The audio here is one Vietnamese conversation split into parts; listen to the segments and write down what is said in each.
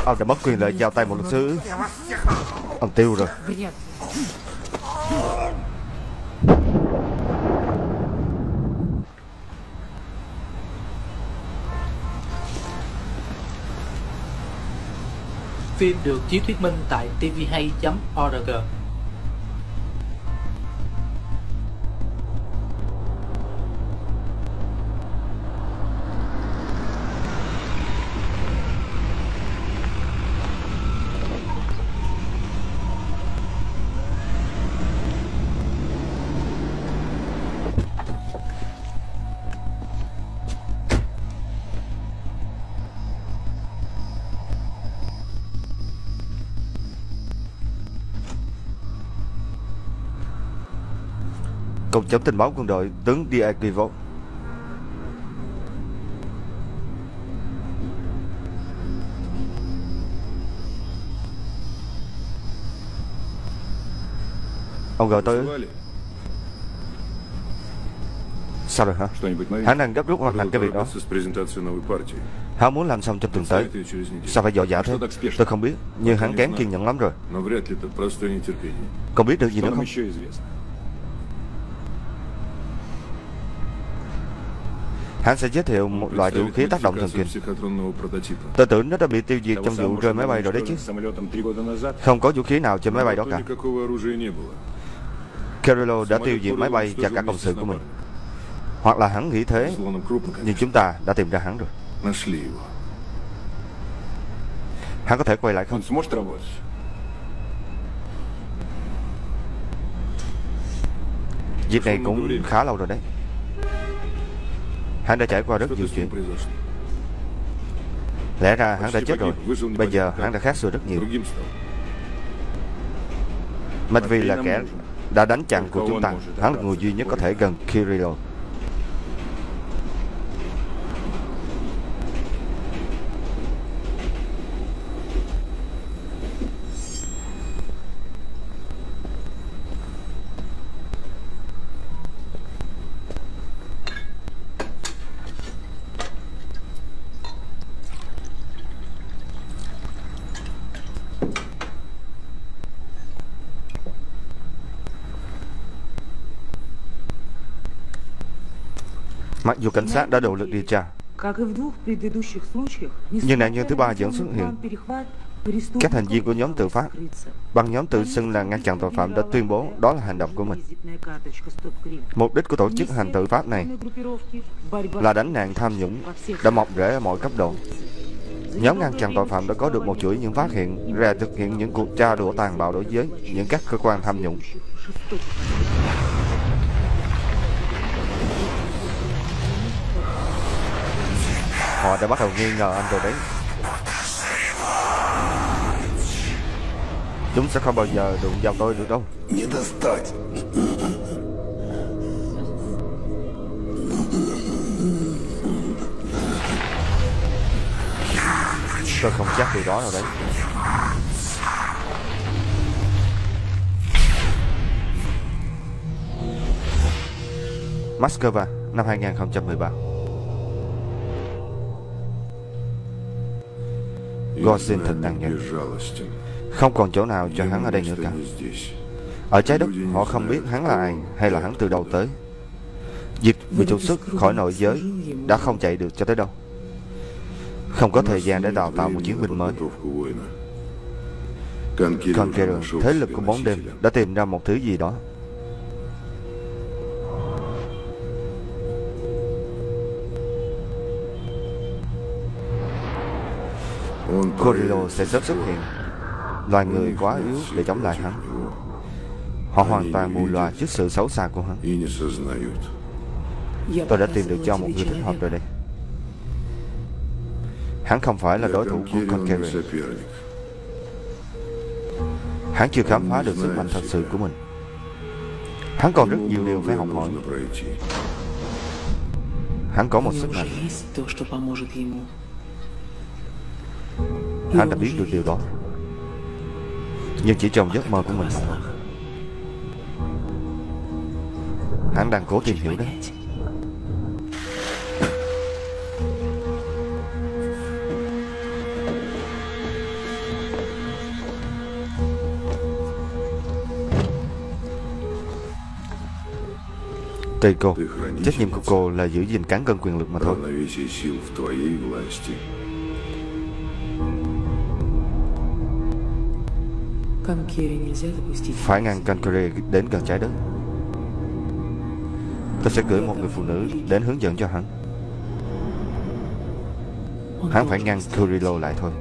Ông đã mất quyền lợi giao tay một luật sư. Ông tiêu rồi. Phim được chiếu thuyết minh tại tvhay.org. Cục chống tình báo quân đội, tướng Diaghilev. Ông gọi tôi. Sao rồi hả? Hắn đang gấp rút hoàn thành cái việc đó. Hắn muốn làm xong trong tuần tới. Sao phải vội vã thế? Tôi không biết, nhưng hắn kém kiên nhẫn lắm rồi. Còn biết được gì nữa không? Hắn sẽ giới thiệu một loại vũ khí tác động thần kinh. Tôi tưởng nó đã bị tiêu diệt trong vụ rơi máy bay rồi đấy chứ. Không có vũ khí nào trên máy bay đó cả. Kirillov đã tiêu diệt máy bay và cả cộng sự của mình. Hoặc là hắn nghĩ thế, nhưng chúng ta đã tìm ra hắn rồi. Hắn có thể quay lại không? Việc này cũng khá lâu rồi đấy. Hắn đã trải qua rất nhiều chuyện. Lẽ ra hắn đã chết rồi. Bây giờ hắn đã khác xưa rất nhiều. Matvey là kẻ đã đánh chặn của chúng ta. Hắn là người duy nhất có thể gần Kirillov. Mặc dù cảnh sát đã nỗ lực điều tra, nhưng nạn nhân thứ ba vẫn xuất hiện. Các thành viên của nhóm tự phát, băng nhóm tự xưng là ngăn chặn tội phạm, đã tuyên bố đó là hành động của mình. Mục đích của tổ chức hành tự phát này là đánh nạn tham nhũng đã mọc rễ ở mọi cấp độ. Nhóm ngăn chặn tội phạm đã có được một chuỗi những phát hiện ra, thực hiện những cuộc tra đũa tàn bạo đối với những các cơ quan tham nhũng. Họ đã bắt đầu nghi ngờ anh rồi đấy. Chúng sẽ không bao giờ đụng vào tôi được đâu. Tôi không chắc điều đó đâu đấy. Moscow, năm 2013. Gosin thật tàn nhẫn. Không còn chỗ nào cho hắn ở đây nữa cả. Ở trái đất, họ không biết hắn là ai hay là hắn từ đâu tới. Việc bị trục xuất khỏi nội giới đã không chạy được cho tới đâu. Không có thời gian để đào tạo một chiến binh mới. Conqueror, thế lực của bóng đêm, đã tìm ra một thứ gì đó. Kirillov sẽ sớm xuất hiện. Loài người quá yếu để chống lại hắn. Họ hoàn toàn mù lòa trước sự xấu xa của hắn. Tôi đã tìm được cho một người thích hợp rồi đây. Hắn không phải là đối thủ của Conqueror. Hắn chưa khám phá được sức mạnh thật sự của mình. Hắn còn rất nhiều điều phải học hỏi. Hắn có một sức mạnh. Hắn đã biết được điều đó, nhưng chỉ trong giấc mơ của mình. Hắn đang cố tìm hiểu đấy. Tùy cô. Trách nhiệm của cô là giữ gìn cán cân quyền lực mà thôi. Phải ngăn Kankere đến gần trái đất. Tôi sẽ gửi một người phụ nữ đến hướng dẫn cho hắn. Hắn phải ngăn Kurilo lại thôi.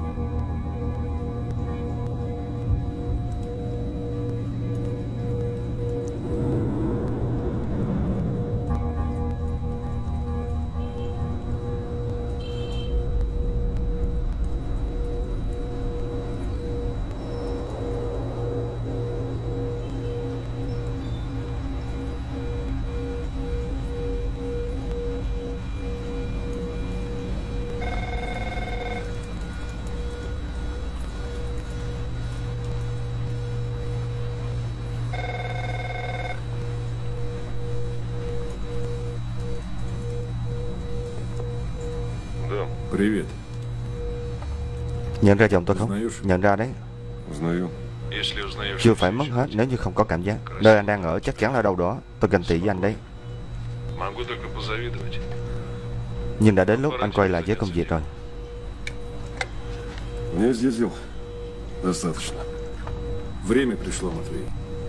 Привет. Nhận ra giọng tôi không? Nhận ra đấy. Chưa phải mất hết nếu như không có cảm giác. Nơi anh đang ở chắc chắn là đâu đó. Tôi ganh tị với anh đấy. Nhưng đã đến lúc anh quay lại với công việc rồi. Мне здесь дел достаточно. Время пришло, Матвей.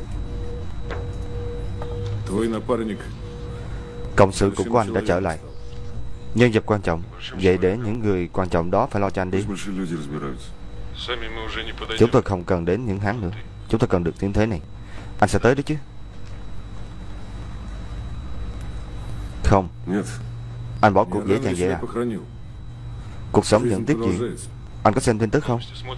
Твой напарник. Cộng sự của anh đã trở lại. Nhân vật quan trọng. Vậy để những người quan trọng đó phải lo cho anh đi. Chúng tôi không cần đến những hắn nữa. Chúng tôi cần được tiếng thế này. Anh sẽ tới đấy chứ? Không. Anh bỏ cuộc dễ dàng vậy à? Cuộc sống vẫn tiếp diễn. Anh có xem tin tức không?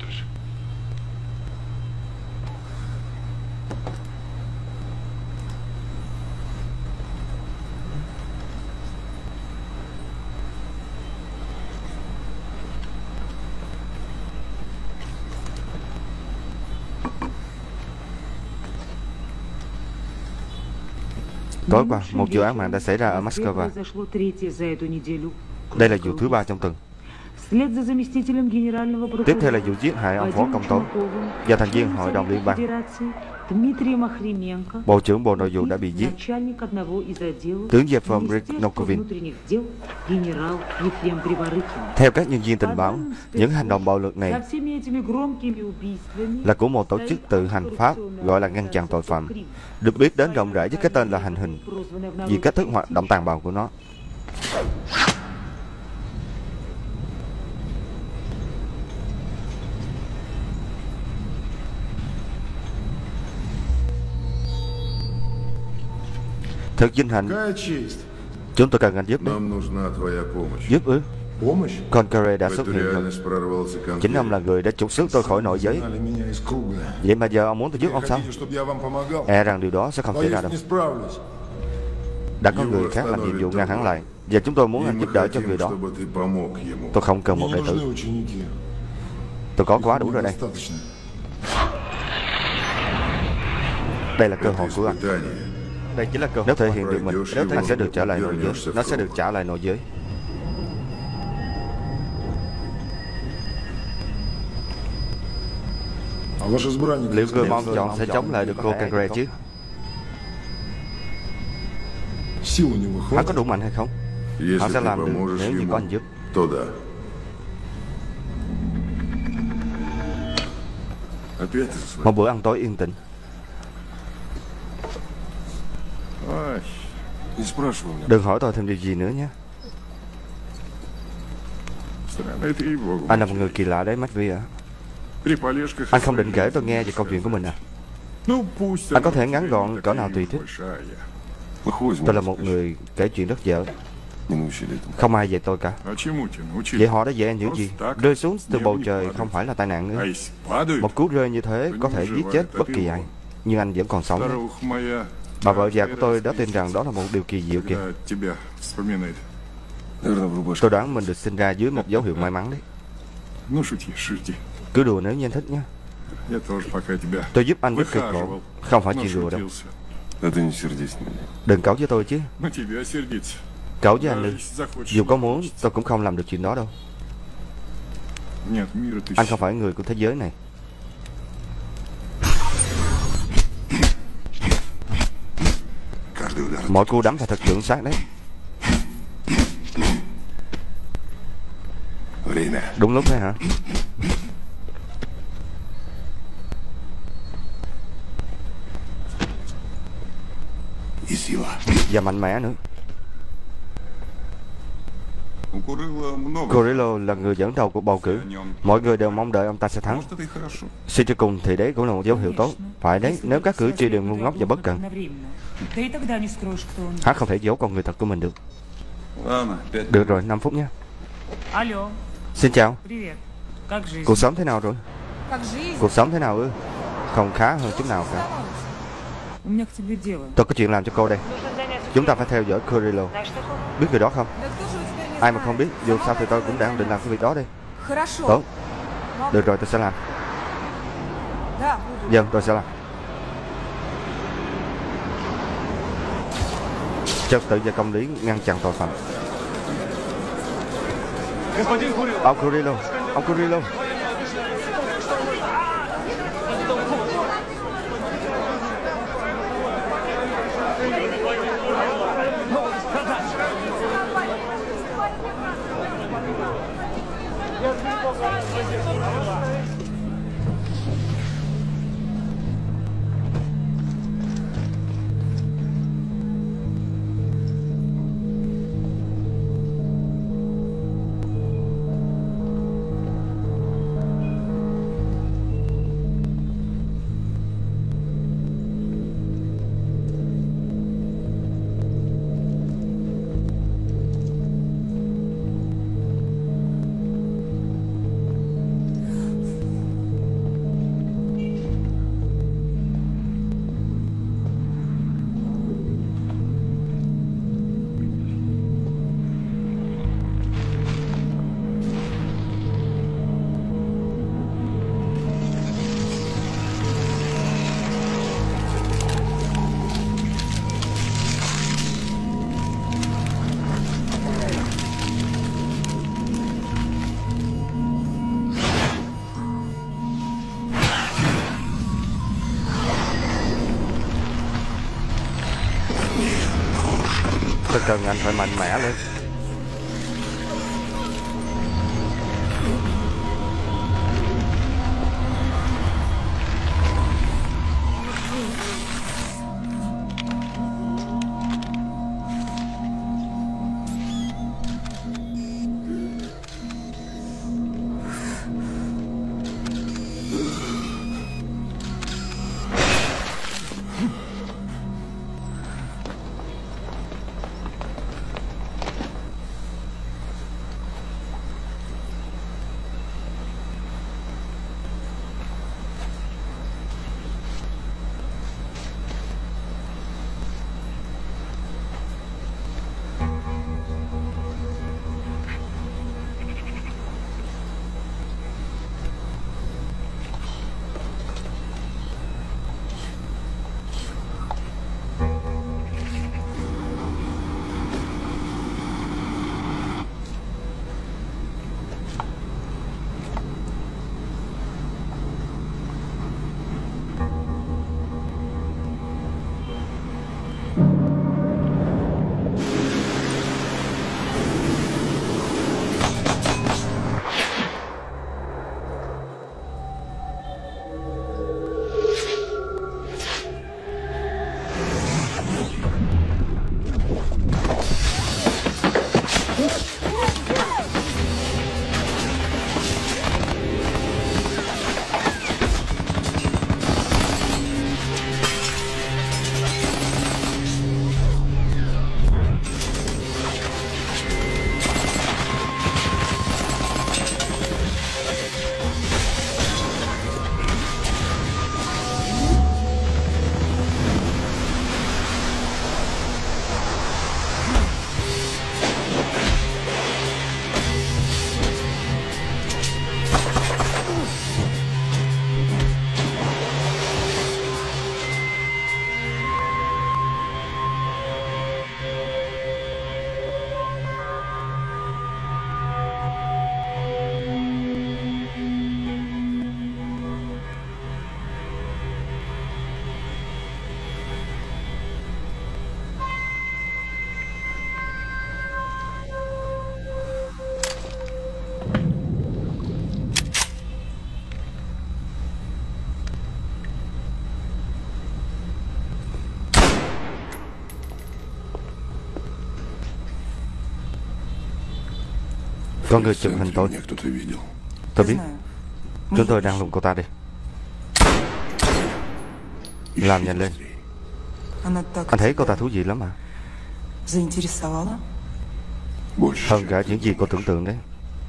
Tối qua, một vụ án mạng đã xảy ra ở Moscow. Đây là vụ thứ 3 trong tuần. Tiếp theo là vụ giết hại ông phó công tố và thành viên Hội đồng Liên bang. Bộ trưởng Bộ Nội vụ đã bị giết. Tướng Yefim Prignokovin. Theo các nhân viên tình báo, những hành động bạo lực này là của một tổ chức tự hành Pháp gọi là ngăn chặn tội phạm, được biết đến rộng rãi với cái tên là hành hình, vì cách thức hoạt động tàn bạo của nó. Thật vinh hạnh. Chúng tôi cần anh giúp đấy. Giúp ư? Kankere đã xuất hiện rồi. Chính ông là người đã trục xuất tôi khỏi nội giới. Vậy mà giờ ông muốn tôi giúp ông sao? E rằng điều đó sẽ không xảy ra đâu. Đã có người khác làm nhiệm vụ ngăn hắn lại. Giờ chúng tôi muốn anh giúp đỡ cho người đó. Tôi không cần một đệ tử. Tôi có quá đủ rồi đây. Đây là cơ hội của anh. Đây chính là cơ hội. Nếu thể hiện được mình, anh sẽ được trở lại nội giới. Nó sẽ được trả lại nội giới. Liệu người mong chọn sẽ chống lại được cô Kankere chứ? Hắn có đủ mạnh hay không? Hắn sẽ làm được nếu như có anh giúp. Một bữa ăn tối yên tĩnh. Đừng hỏi tôi thêm điều gì nữa nhé. Anh là một người kỳ lạ đấy, Matvey ạ. Anh không định kể tôi nghe về câu chuyện của mình à? Anh có thể ngắn gọn cỡ nào tùy thích. Tôi là một người kể chuyện rất dở. Không ai dạy tôi cả. Vậy họ đã dạy anh những gì? Rơi xuống từ bầu trời không phải là tai nạn nữa. Một cú rơi như thế có thể giết chết bất kỳ ai. Nhưng anh vẫn còn sống đấy. Bà vợ già của tôi đã tin rằng đó là một điều kỳ diệu kìa. Tôi đoán mình được sinh ra dưới một dấu hiệu may mắn đấy. Cứ đùa nếu như anh thích nhé. Tôi giúp anh rất cực khổ. Không phải chuyện đùa đâu. Đừng cấu với tôi chứ. Cấu với anh đi. Dù có muốn tôi cũng không làm được chuyện đó đâu. Anh không phải người của thế giới này. Mỗi cú đấm phải thật chuẩn xác đấy. Время. Đúng lúc đấy hả? И сила. Và mạnh mẽ nữa. У Курыла много. Kurillo là người dẫn đầu cuộc bầu cử. Mọi người đều mong đợi ông ta sẽ thắng. Может, это и хорошо. Suy cho cùng thì đấy cũng là một dấu hiệu tốt. Phải đấy, nếu các cử tri đều ngu ngốc và bất cẩn, hắn không thể giấu con người thật của mình được. Ладно, 5 Được rồi, 5 phút nhé. Алло, Xin chào. привет. Как жизнь? Cuộc sống thế nào rồi? Как жизнь? Cuộc sống thế nào ư? Không khá hơn chút nào cả. У меня к тебе дело. Tôi có chuyện làm cho cô đây. Chúng ta phải theo dõi Kurillo. Biết người đó không? Да кто же у тебя не Ai mà знает? không biết, dù sao thì tôi cũng đang định làm cái việc đó đây. Хорошо. Tốt, được rồi, tôi sẽ làm. Да, буду. Vâng, tôi sẽ làm. Trật tự và công lý ngăn chặn tội phạm. Ông Kurillo, ông Kurillo. Tôi cần anh phải mạnh mẽ lên. Có người chụp hình tôi. Tôi biết. Chúng tôi đang lùng cô ta đi. Làm nhanh lên. Anh thấy cô ta thú vị lắm mà. Hơn cả những gì cô tưởng tượng đấy.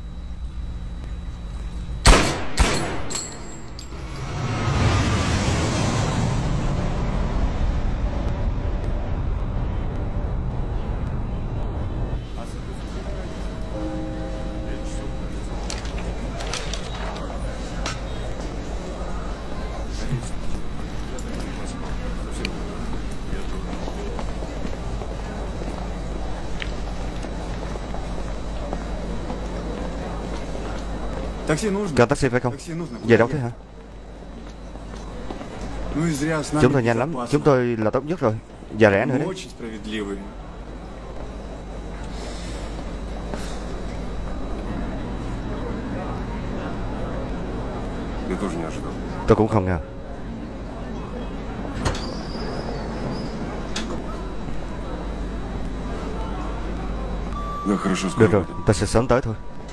Cần taxi phải không? Về đâu thế hả? Chúng tôi nhanh lắm. Chúng tôi là tốt nhất rồi. Và rẻ nữa đấy. Tôi cũng không ngờ. Được rồi, ta sẽ sớm tới thôi.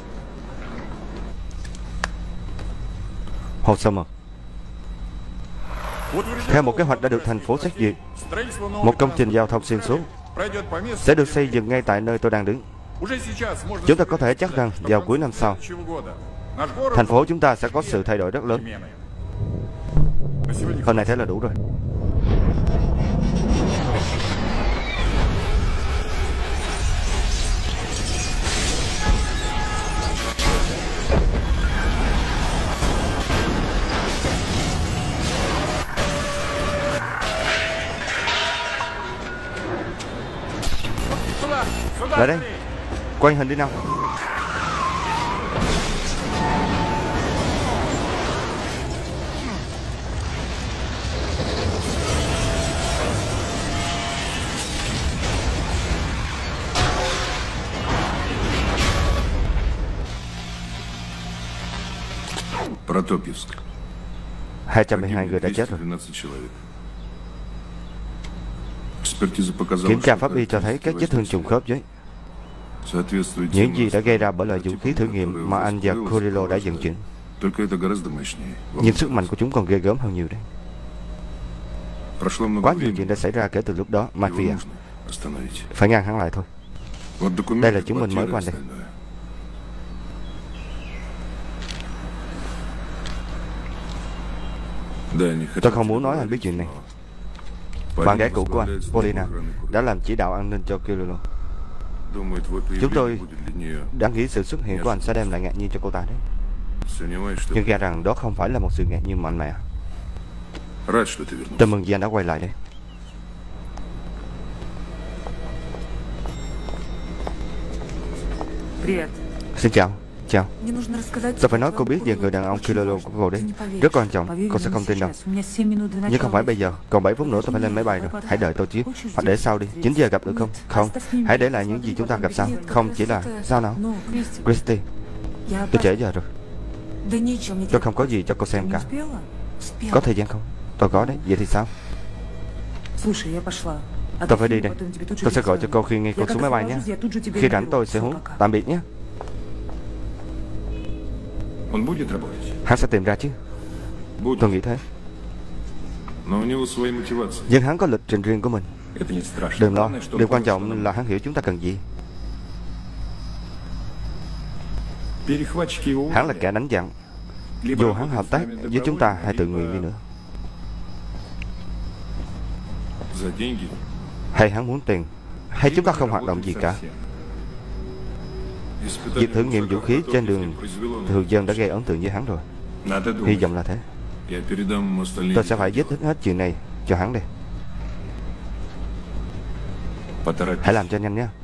Hồ sơ mật. Theo một kế hoạch đã được thành phố xét duyệt, một công trình giao thông xuyên suốt sẽ được xây dựng ngay tại nơi tôi đang đứng. Chúng ta có thể chắc rằng vào cuối năm sau, thành phố chúng ta sẽ có sự thay đổi rất lớn. Hôm nay thế là đủ rồi. Lại đây. Quay hình đi nào. Протопьевск. 212 người đã chết rồi. Kiểm tra pháp y cho thấy các vết thương trùng khớp với những gì đã gây ra bởi loại vũ khí thử nghiệm mà anh và Kurillo đã vận chuyển. Nhưng sức mạnh của chúng còn ghê gớm hơn nhiều đấy. Quá nhiều chuyện đã xảy ra kể từ lúc đó, Mafia. Phải ngăn hắn lại thôi. Đây là chứng minh mới của anh đây. Tôi không muốn nói anh biết chuyện này. Bạn gái cũ của anh, Polina, đã làm chỉ đạo an ninh cho Kurillo. Chúng tôi đã nghĩ sự xuất hiện của anh sẽ đem lại ngạc nhiên cho cô ta đấy. Nhưng nghe rằng đó không phải là một sự ngạc nhiên mạnh mẽ. Tôi mừng vì anh đã quay lại đây. Xin chào. Chào. Tôi phải nói cô biết về người đàn ông Kurillo của cô đấy. Rất quan trọng, cô sẽ không tin đâu. Nhưng không phải bây giờ, còn 7 phút nữa tôi phải lên máy bay rồi. Hãy đợi tôi chứ. Hoặc để sau đi, 9 giờ gặp được không? Không, hãy để lại những gì chúng ta gặp sau. Không chỉ là, sao nào? Christy, tôi trễ giờ rồi. Tôi không có gì cho cô xem cả. Có thời gian không? Tôi có đấy, vậy thì sao? Tôi phải đi đây. Tôi sẽ gọi cho cô khi nghe cô xuống máy bay nhé. Khi rảnh tôi sẽ hú. Tạm biệt nhé. Hắn sẽ tìm ra chứ. Tôi nghĩ thế. Nhưng hắn có lịch trình riêng của mình. Đừng lo, điều quan trọng là hắn hiểu chúng ta cần gì. Hắn là kẻ đánh chặn. Dù hắn hợp tác với chúng ta hay tự nguyện đi nữa. Hay hắn muốn tiền, hay chúng ta không hoạt động gì cả. Việc thử nghiệm vũ khí trên đường thường dân đã gây ấn tượng với hắn rồi. Hy vọng là thế. Tôi sẽ phải giải thích hết chuyện này cho hắn đây. Hãy làm cho nhanh nhé.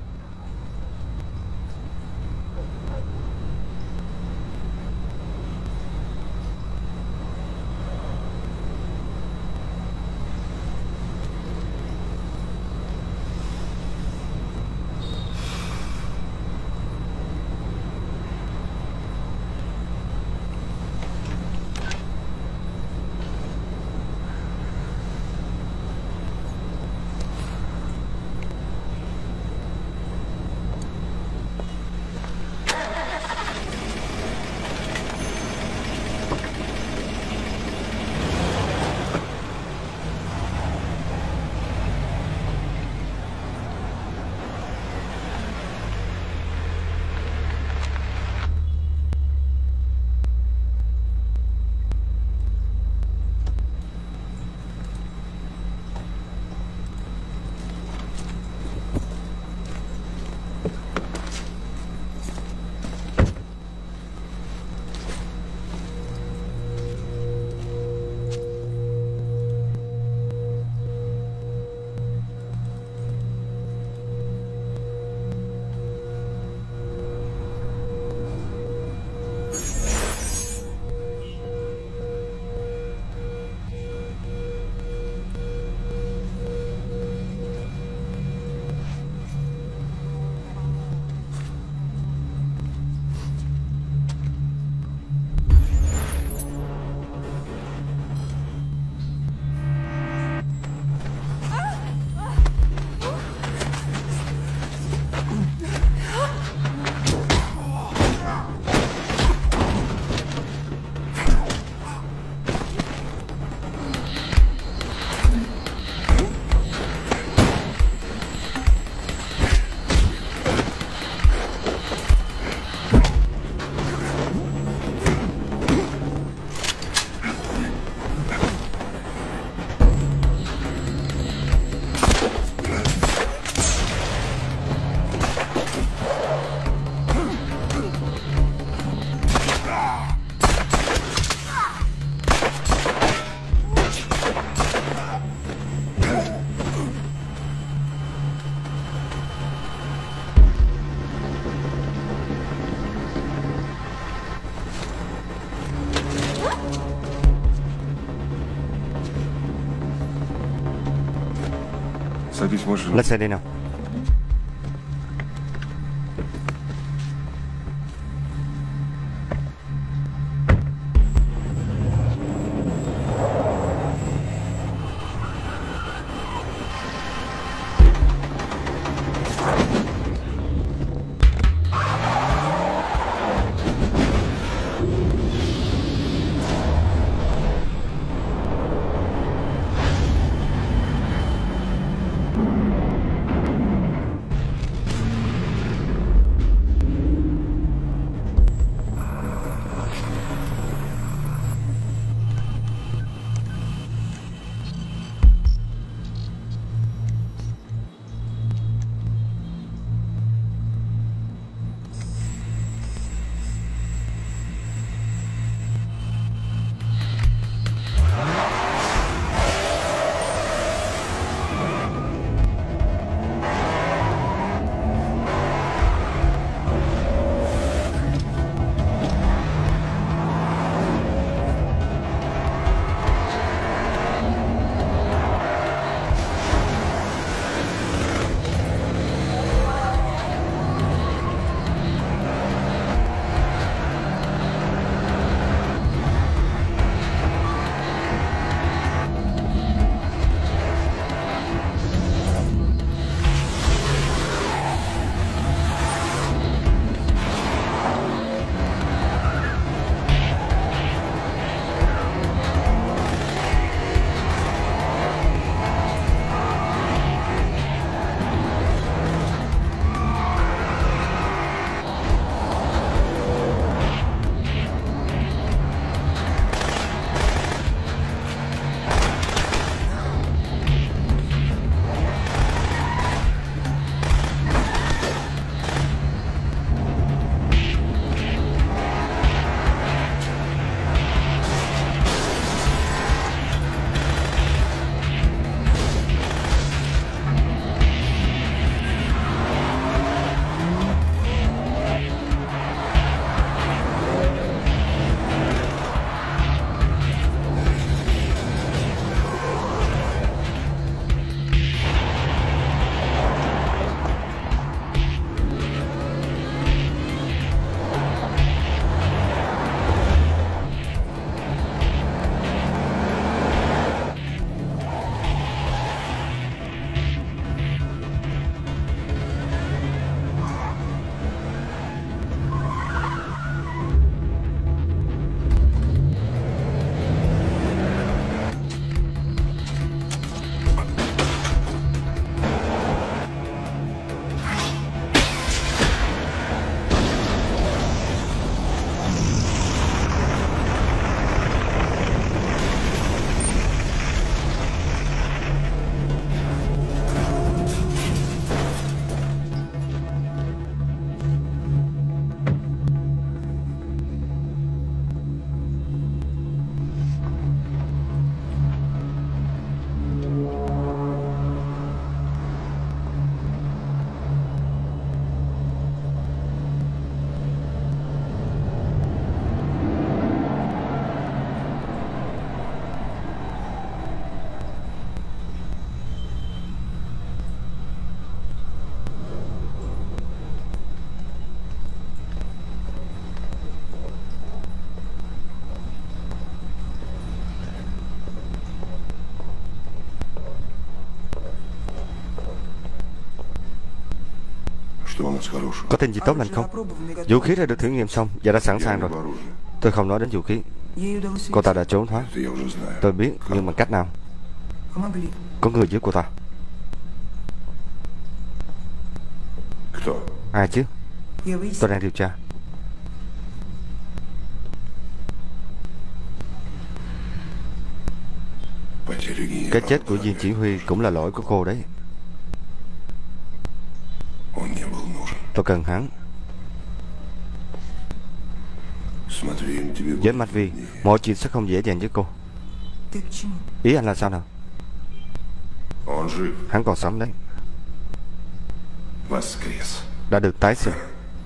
Садись в машину. Lên xe đi nào. Có tin gì tốt lành không? Vũ khí đã được thử nghiệm xong và đã sẵn sàng rồi. Tôi không nói đến vũ khí. Cô ta đã trốn thoát. Tôi biết, nhưng bằng cách nào? Có người giúp cô ta. Ai chứ? Tôi đang điều tra. Cái chết của viên chỉ huy cũng là lỗi của cô đấy. Tôi cần hắn. Với Matvi, mọi chuyện sẽ không dễ dàng với cô. Ý anh là sao nào? Hắn còn sống đấy. Đã được tái sinh.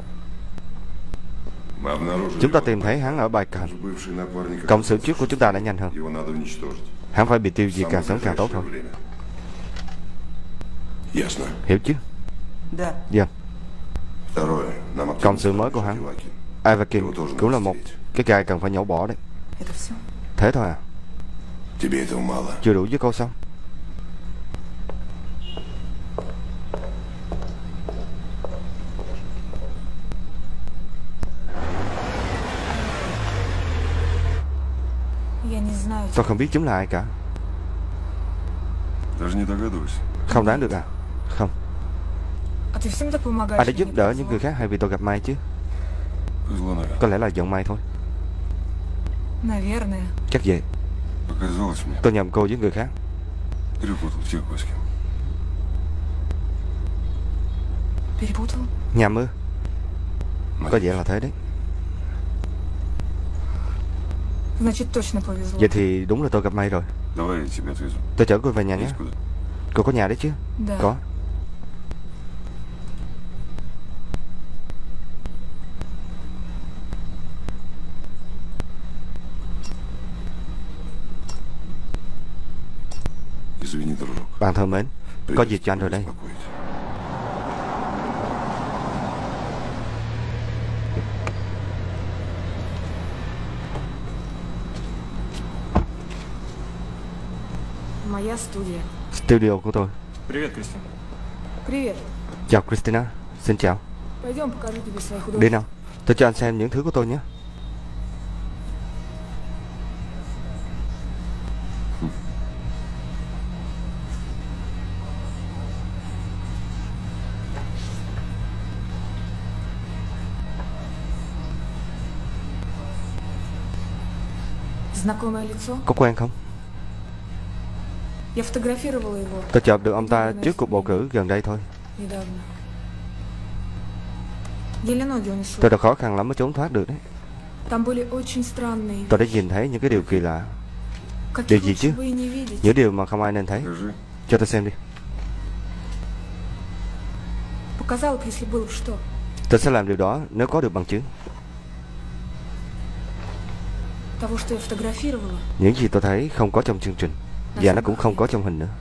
Chúng ta tìm thấy hắn ở bài càn. Cộng sự trước của chúng ta đã nhanh hơn. Hắn phải bị tiêu diệt càng sớm càng tốt thôi. Ясно. Hiểu chứ? Да. Dạ. Второе. Нам Còn активно sự mới của спрашивают hắn, Ивакин. Ivakin, cũng là một cái gai cần phải nhổ bỏ đấy. Это все? Thế thôi à? Тебе этого мало. Chưa đủ với cô sao? Я не знаю. Tôi không biết chúng là ai cả. Даже не догадываюсь. Không đoán được à? Không. А ты всем так помогаешь? Ai đã мне, giúp đỡ повезло. những người khác hay vì tôi gặp may chứ? Повезло, наверное. Có lẽ là vận may thôi. Наверное. Chắc vậy. Показалось мне. Tôi nhầm cô với người khác. Перепутал всех кое с кем. Перепутал? Nhầm ư? Ну, Có vẻ là thế đấy. Значит, точно повезло. Vậy thì đúng là tôi gặp may rồi. Давай я тебя отвезу. Tôi chở cô về nhà nhé. Есть куда? Cô có nhà đấy chứ? Да. Có. Извини, дружок. Bạn thân mến, có việc cho anh rồi đây. Беспокоить. Моя студия. Studio của tôi. Привет, Кристина. Привет. Chào Christina. Xin chào. Пойдем покажу тебе свои Đi художники. nào. Tôi cho anh xem những thứ của tôi nhé. Знакомое лицо? Có quen không? Я фотографировала его Tôi chụp được ông ta trước cuộc bầu cử gần đây thôi. недавно. Еле ноги унесло. Tôi đã khó khăn lắm mới trốn thoát được đấy. Там были очень странные Tôi đã вещи. nhìn thấy những cái điều kỳ lạ. Каких Điều gì лучше chứ? бы и не видеть. Những điều mà không ai nên thấy. Скажи. Cho tôi xem đi. Показала бы, если было бы что. Tôi sẽ làm điều đó nếu có được bằng chứng. Того, что я фотографировала. Những gì tôi thấy không có trong chương trình. Và nó cũng không có trong hình nữa.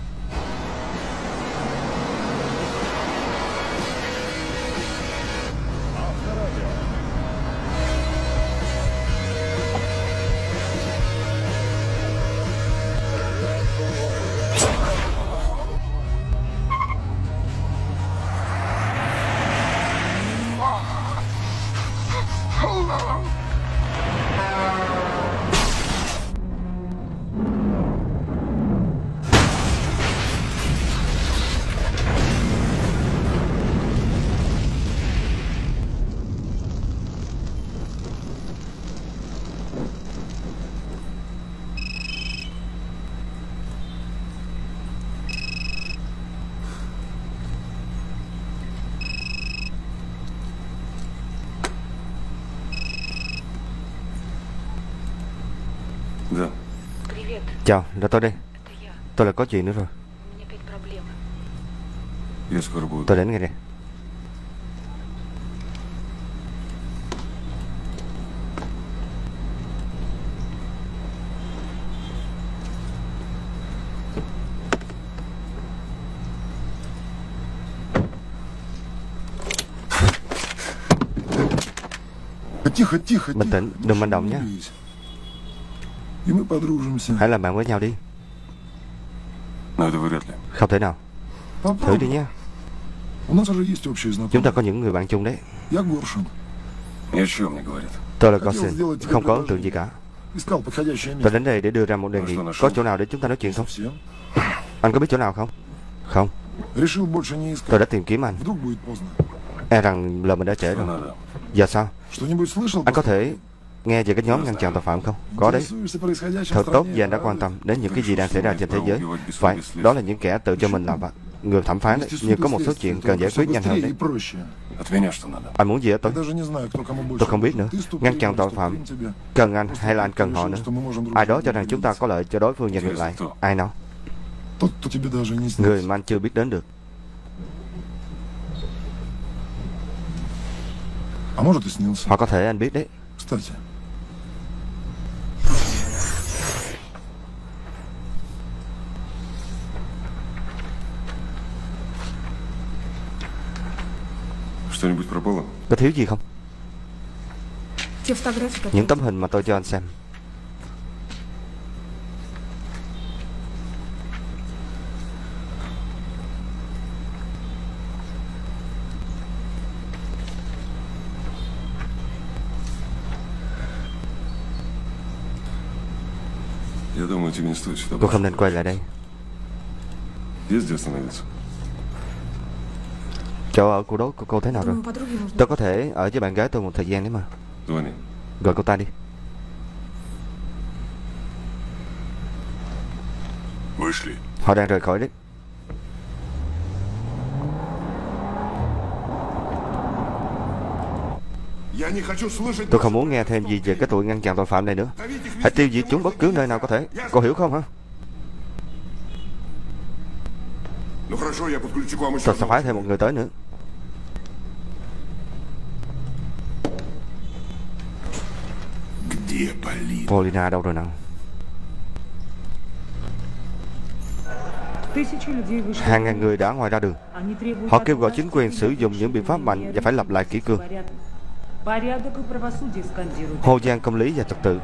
Да. Привет, Chào, là tôi đây. это я. Tôi là có chuyện nữa rồi. У меня опять проблемы. Я скоро буду. Tôi đến ngay đây. Тихо, тихо, Bình tĩnh, đừng manh động nhé. И мы подружимся. Hãy làm bạn với nhau đi. Но это вряд ли. Không thể nào. Thử đi nhé. У нас уже есть общие Chúng ta знакомые. có những người bạn chung đấy. Я Горшин. Ни о чем не говорит. Tôi là Gosin, không có ấn tượng gì cả. Искал подходящее Tôi место. đến đây để đưa ra một đề nghị. Có chỗ nào để chúng ta nói chuyện không? Совсем. Anh có biết chỗ nào không? Không. Решил больше не искать. Tôi đã tìm kiếm anh. Вдруг будет поздно. E rằng là mình đã trễ Что rồi. надо? Giờ sao? Что-нибудь слышал? Anh có thể nghe về cái nhóm ngăn chặn tội phạm không? Có đấy. Интересуешься происходящим в Thật tốt стране, vì anh đã правда? quan tâm đến những cái gì đang xảy ra trên thế giới. Убивать без Phải, суда и đó là những kẻ tự cho mình làm người thẩm phán đấy. Вместе с Nhưng có судом một số следствия, chuyện только cần giải всё quyết nhanh hơn быстрее đấy. и проще. От меня что надо? Anh muốn gì ở tôi? Я даже не знаю, кто кому больше Tôi không biết нужен. nữa. Ты стукни, Ngăn chặn или tội стукни phạm тебе. cần anh hay là anh cần họ nữa? Что мы можем друг Ai đó другу cho rằng chúng ta có lợi cho đối phương và ngược lại. Ai nào? Тот, кто тебе даже не снится. Người mà anh chưa biết đến được. А может и снился. Hoặc có thể anh biết đấy. Кстати, Что-нибудь пропало? Có thiếu gì không? Те фотографии, Những которые... tấm hình mà tôi cho anh xem. Я думаю, тебе не стоит сюда. Cô không nên quay lại đây. Есть где остановиться? Chỗ ở của đó của cô thế nào rồi? Думаю, подруге нужно... Tôi có thể ở với bạn gái tôi một thời gian đấy mà. Звони. Gọi cô ta đi. Вышли. Họ đang rời khỏi đấy. Я не хочу слышать. Tôi không muốn nghe thêm gì về cái tội ngăn chặn tội phạm này nữa. Hãy tiêu diệt chúng bất cứ nơi nào có thể. Cô hiểu không hả? Ну хорошо, я подключу к вам еще. Tôi sẽ phái thêm một người tới nữa. Где Полина? Paulina đâu rồi nào? Hàng ngàn người đã ngoài ra đường. Họ kêu gọi chính quyền sử dụng những biện pháp mạnh và phải lập lại kỷ cương. Hô vang công lý và trật tự.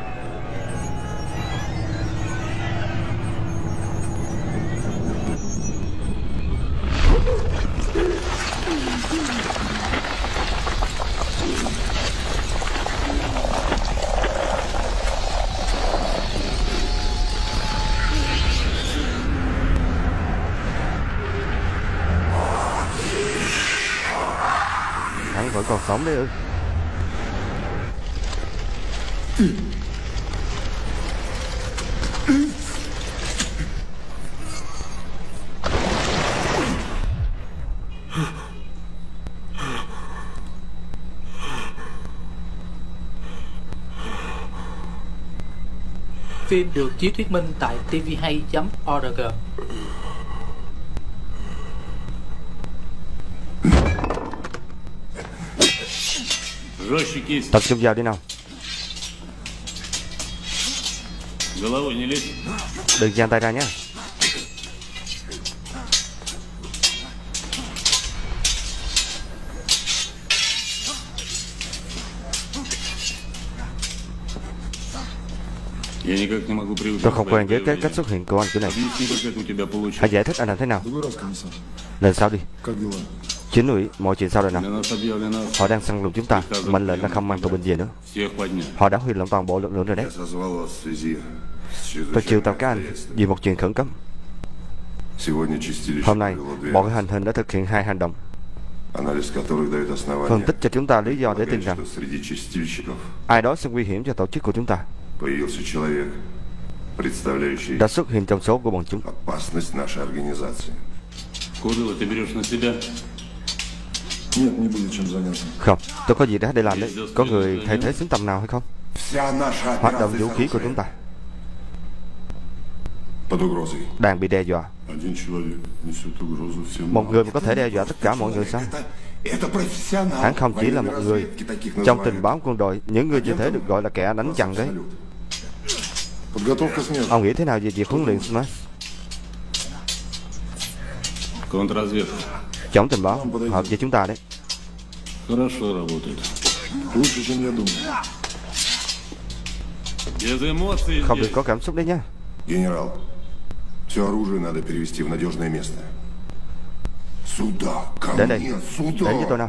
Hắn vẫn còn sống đấy ư? Phim được chiếu thuyết minh tại tvhay.org. Tập trung vào đi nào. Đừng giang tay ra nhé. Tôi không quen với cái cách xuất hiện của anh chỗ này. Hãy giải thích anh làm thế nào. Lên sao đi. Chính ủy, mọi chuyện sao rồi nào? Họ đang săn lùng chúng ta. Mệnh lệnh là không mang tù binh về nữa. Họ đã huy động toàn bộ lực lượng rồi đấy. Tôi triệu tập các anh vì một chuyện khẩn cấp. Hôm nay, bọn hành hình đã thực hiện 2 hành động, phân tích cho chúng ta lý do để tin rằng ai đó sẽ nguy hiểm cho tổ chức của chúng ta. Đã xuất hiện trong số của bọn chúng. Không, tôi có gì để làm đấy. Có người thay thế xứng tầm nào hay không? Hoạt động vũ khí của chúng ta đang bị đe dọa. Một người mà có thể đe dọa tất cả mọi người sao? Hắn không chỉ là một người. Trong tình báo quân đội, những người như thế được gọi là kẻ đánh chặn đấy. Ông nghĩ thế nào về việc huấn luyện Smash? Chống tình báo hợp với chúng ta đấy. Không được có cảm xúc đấy nhá. Генерал, все оружие надо перевести в надежное место. Сюда, ко Đến đây, мне, сюда. đến với tôi nào.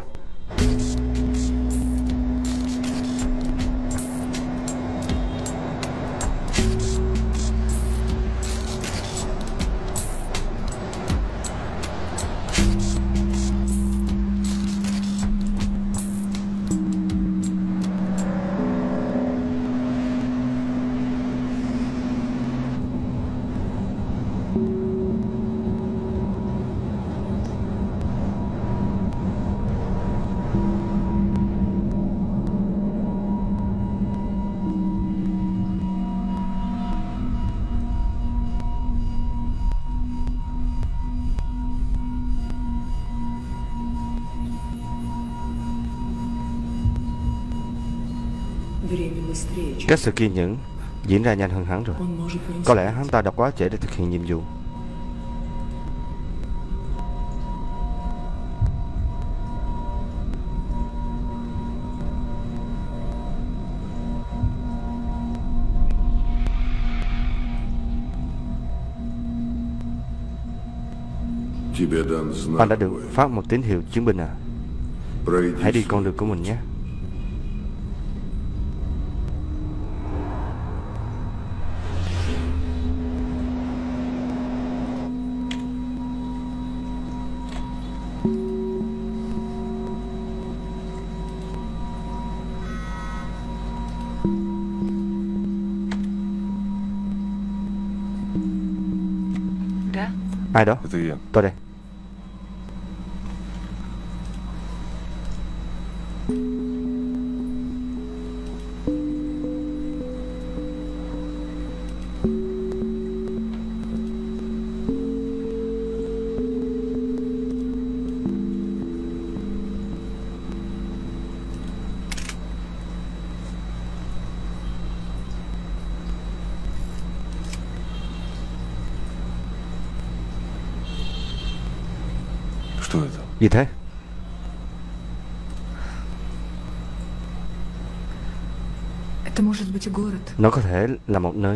Các sự kiên nhẫn diễn ra nhanh hơn hắn rồi. Có lẽ hắn ta đã quá trễ để thực hiện nhiệm vụ. Тебе дан знак, Bạn đã được воин. phát một tín hiệu chiến binh à. Пройди Hãy đi сюда. con đường của mình nhé. Да? Ai đó? Это я. Tôi đây. Что это? Gì thế? Это может быть и город, Nó có thể là một nơi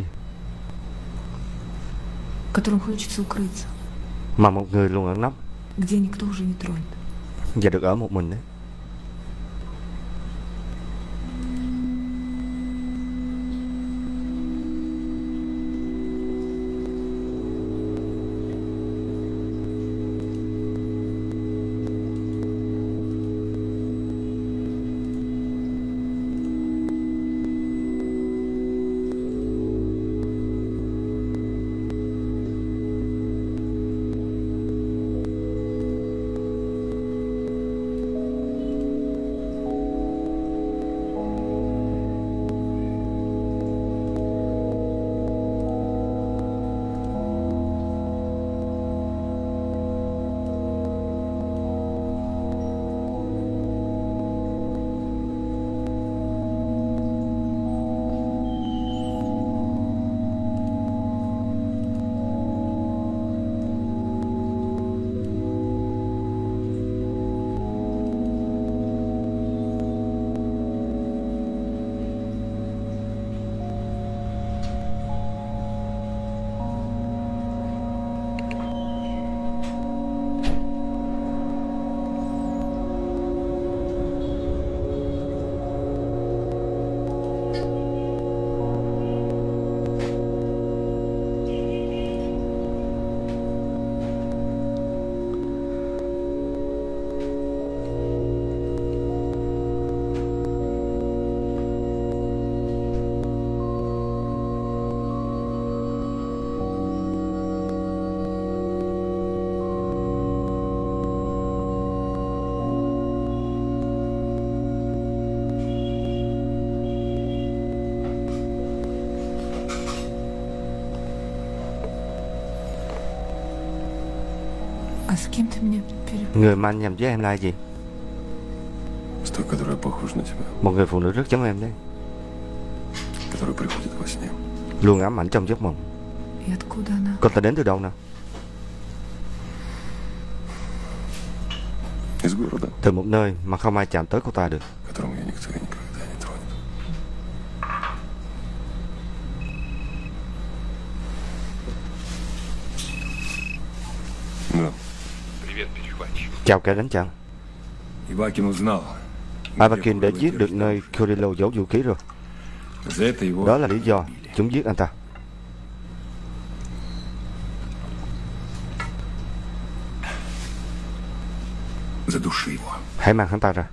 в котором хочется укрыться, mà một người luôn ẩn nấp где никто уже не тронет. và được ở một mình đấy. А с кем ты меня перепутал? Người mà anh nhầm với em là gì? С той, которая похожа на тебя. Một người phụ nữ rất giống em đấy, Которая приходит во сне. luôn ám ảnh trong giấc mộng. И откуда она? Cô ta đến từ đâu nào? Из города, Từ một nơi mà không ai chạm tới cô ta được. которому я никто и никогда не тронет. Да. Привет, перехватчик. Chào kẻ đánh chặn. Ивакин узнал. Avakin đã giết được nơi Kurilo giấu vũ khí rồi. За это его... Đó là lý do chúng giết anh ta. Задуши его. Hãy mang hắn ta ra.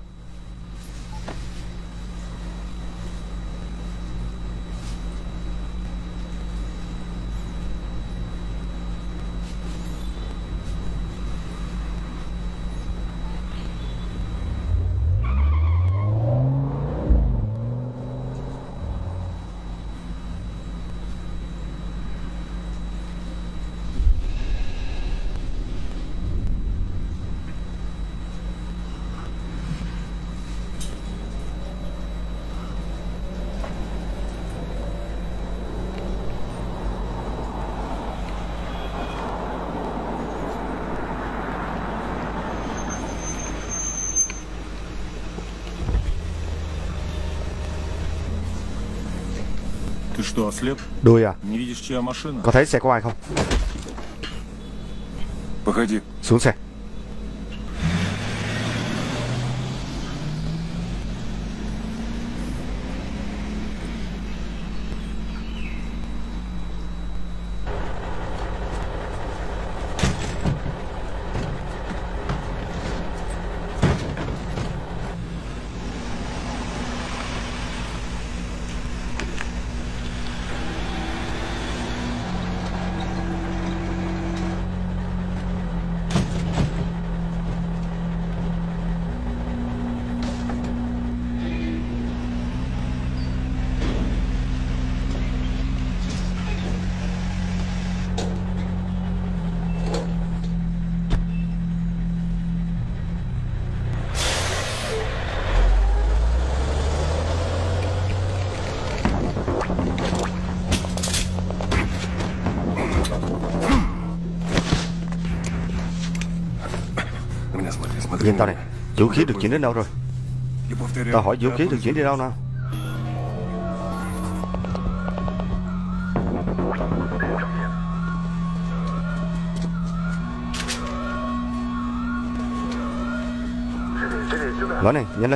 Ты что, ослеп? Đuôi à? Не видишь, чья машина? Có thấy xe của ai không? Походи. Xuống xe. Nhìn tao này, vũ khí được chuyển đến đâu rồi? Tao hỏi vũ khí được chuyển đi đâu nào? Nói này, nhanh lên.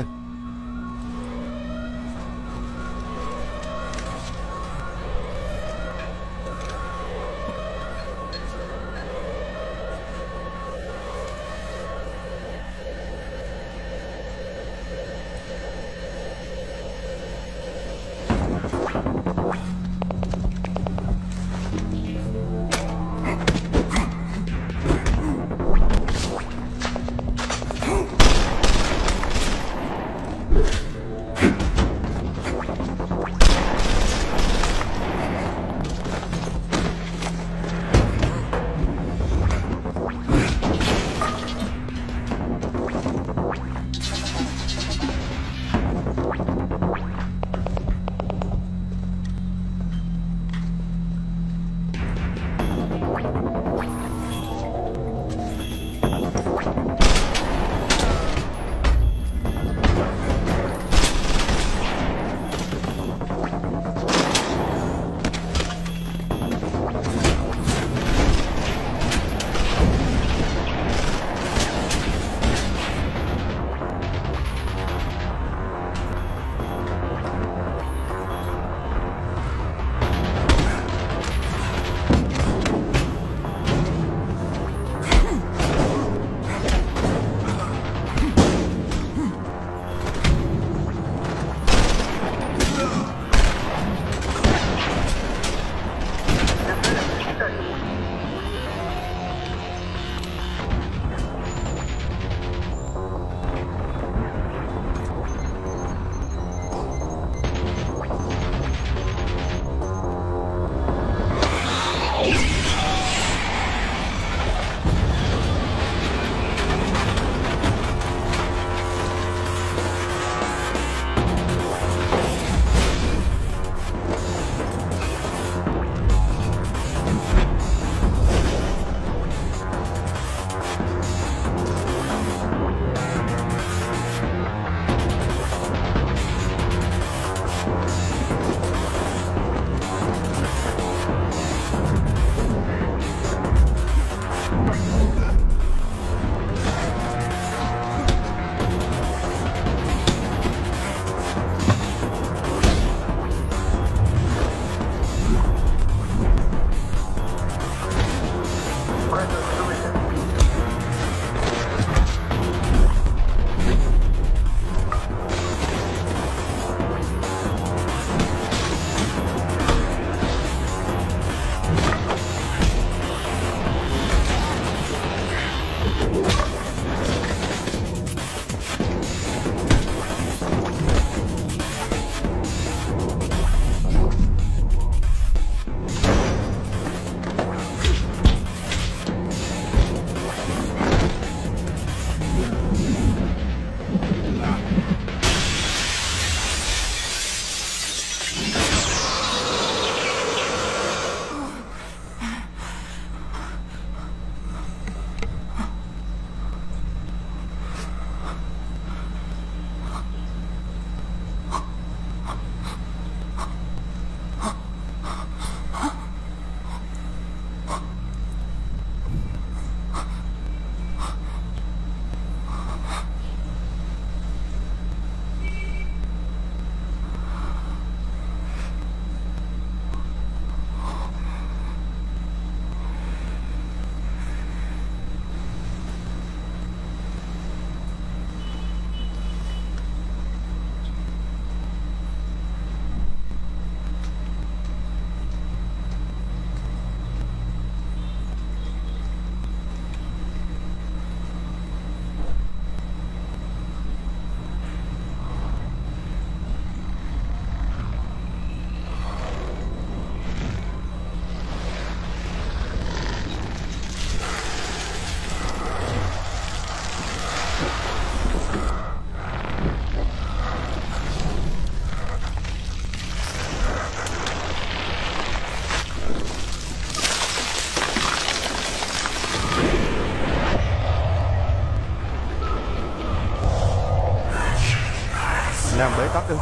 tắt đi.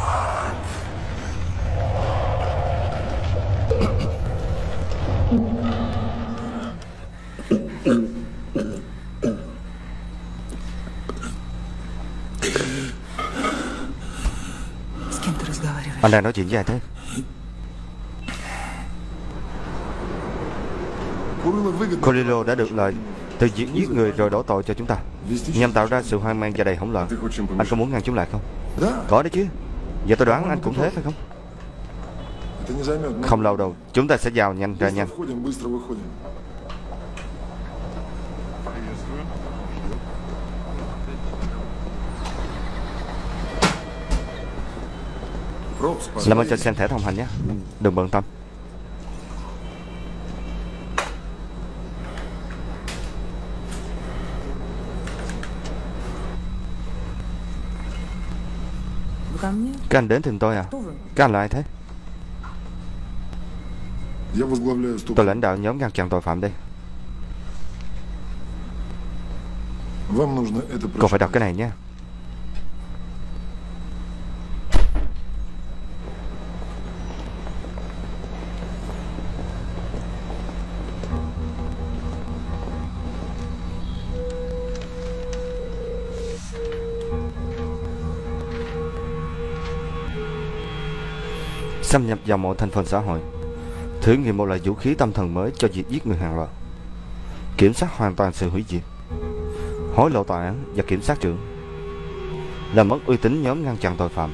С кем ты разговариваешь? Anh đang nói chuyện với ai thế? Курылов выгодно Corrillo đã được lời từ việc giết người rồi đổ tội cho chúng ta, nhằm tạo ra sự hoang mang và đầy hỗn loạn. Ты хочешь им Anh có помешать? muốn ngăn chúng lại không? Да, Có đấy chứ. Giờ tôi đoán anh cũng thế phải không? это не займет. Không lâu đâu, chúng ta sẽ vào nhanh ra Быстро nhanh. входим, быстро выходим. Пропуск, Làm ơn cho xem thẻ thông hành nhé. Đừng bận tâm. Вы ко мне? Các anh đến tìm tôi à? Кто вы? Các anh là ai thế? Я возглавляю стоп. Tôi lãnh đạo nhóm ngăn chặn tội phạm đây. Вам нужно это Cậu phải đọc прочитать. cái này nhé. Xâm nhập vào mọi thành phần xã hội, thử nghiệm một loại vũ khí tâm thần mới cho việc giết người hàng loạt, kiểm soát hoàn toàn sự hủy diệt, hối lộ tòa án và kiểm sát trưởng, làm mất uy tín nhóm ngăn chặn tội phạm.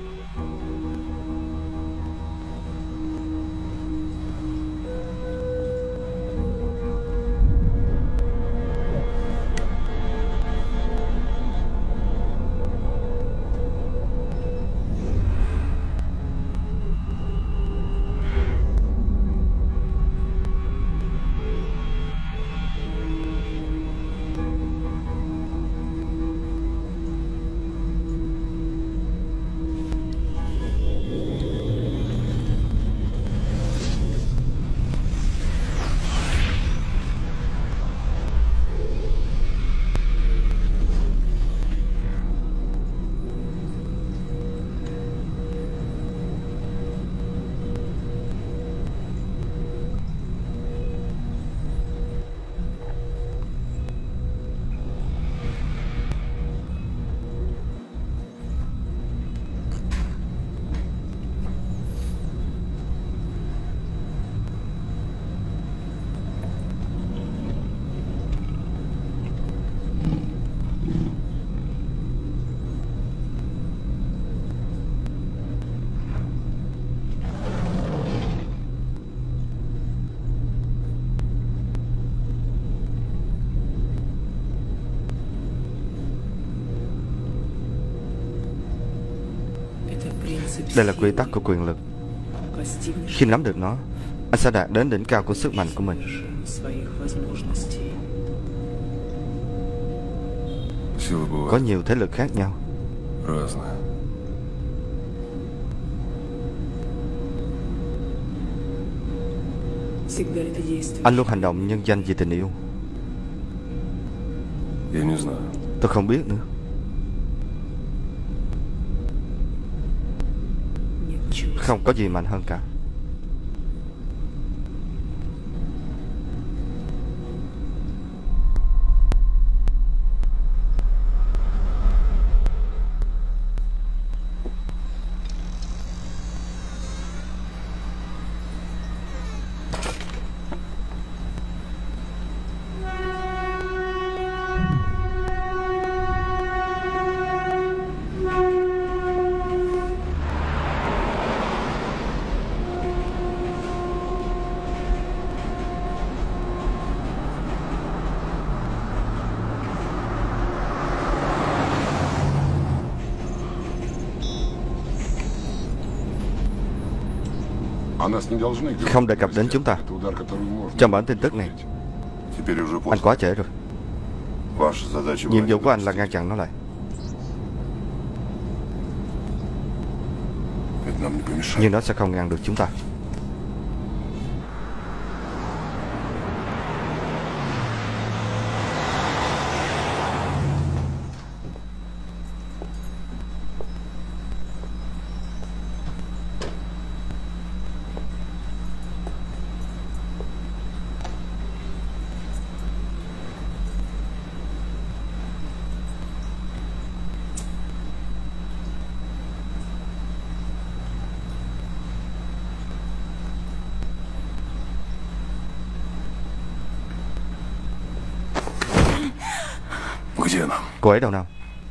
Đây là quy tắc của quyền lực. Khi nắm được nó, anh sẽ đạt đến đỉnh cao của sức mạnh của mình. Силы Có бывают nhiều thế lực khác nhau. разные. Всегда ли ты действуешь? Anh luôn hành động nhân danh vì tình yêu. Я не знаю. Tôi không biết nữa. Нет ничего. Không có gì mạnh hơn cả. А нас не должны говорить. Không đề cập đến chúng ta. Это удар, который можно. Trong bản tin tức này, Теперь уже anh поздно. quá trễ rồi. Ваша задача Nhiệm была vụ не của anh là допустить. ngăn chặn nó lại. Это нам не помешает. Nhưng nó sẽ không ngăn được chúng ta. Cô ấy đâu nào?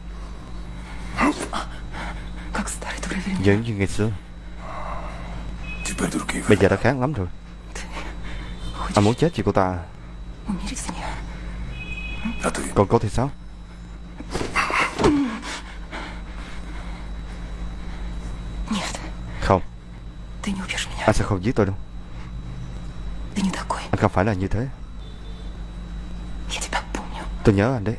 Как в старые добрые времена. Giống như ngày xưa. Теперь другие. Bây giờ đã khác lắm rồi. Anh muốn chết vì cô ta. Умереть за нее. А ты? Còn cô thì sao? Нет, Không, ты не убьешь меня. anh sẽ không giết tôi đâu. Ты не такой. Anh không phải là như thế. Я тебя помню. Tôi nhớ anh đấy.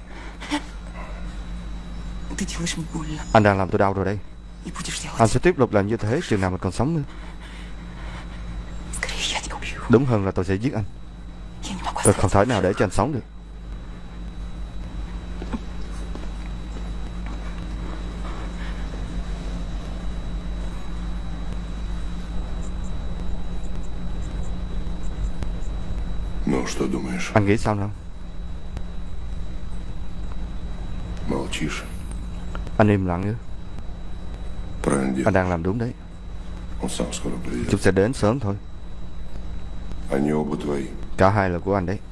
Ты делаешь мне больно. Anh đang làm tôi đau rồi đây. И будешь делать. Anh sẽ tiếp tục làm như thế chừng nào mình còn sống nữa. Скорее я тебя убью. Đúng hơn là tôi sẽ giết anh. Я не могу Tôi không оставить. thể nào để cho anh sống được. Ну, что думаешь? Anh nghĩ sao nào? Молчишь. Anh im lặng nữa. Правильно Anh делаешь. đang làm đúng đấy. Он сам скоро придет. Chúng sẽ đến sớm thôi. Они оба твои. Cả hai là của anh đấy.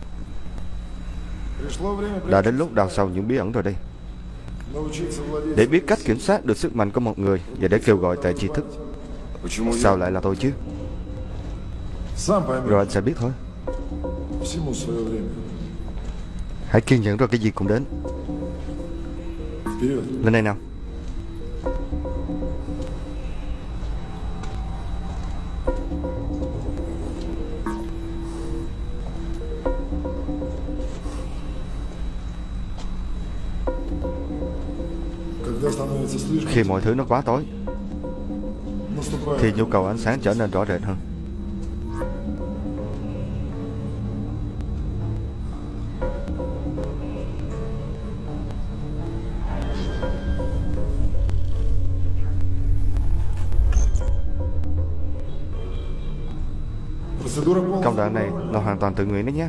Đã đến lúc đào sâu những bí ẩn rồi đây. Để biết cách kiểm soát được sức mạnh của một người và để kêu gọi tại tri thức. Почему Sao lại là tôi chứ? Rồi anh sẽ biết thôi. Всему свое время. Hãy kiên nhẫn rồi cái gì cũng đến. Вперед. Lên đây nào. Когда становится слишком, Khi mọi thứ nó quá tối наступает. thì nhu cầu ánh sáng trở nên rõ rệt hơn. Процедура полностью. Công đoạn này là hoàn toàn tự nguyện đấy nhé.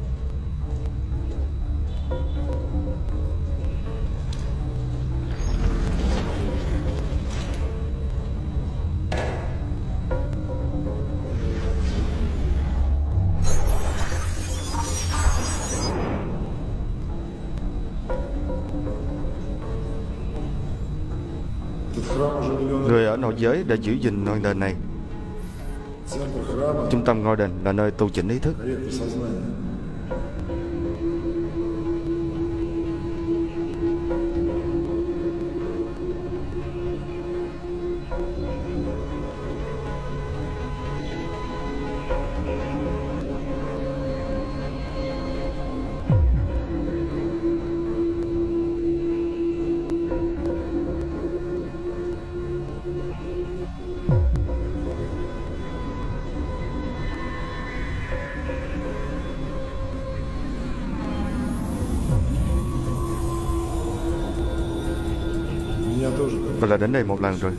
Этот храм уже миллион. Người ở nội giới đã giữ gìn ngôi đền này. Центр храма. Trung tâm ngôi đền là nơi tu chỉnh ý thức. Ректор сознания. Меня тоже. Và là đến đây một lần rồi.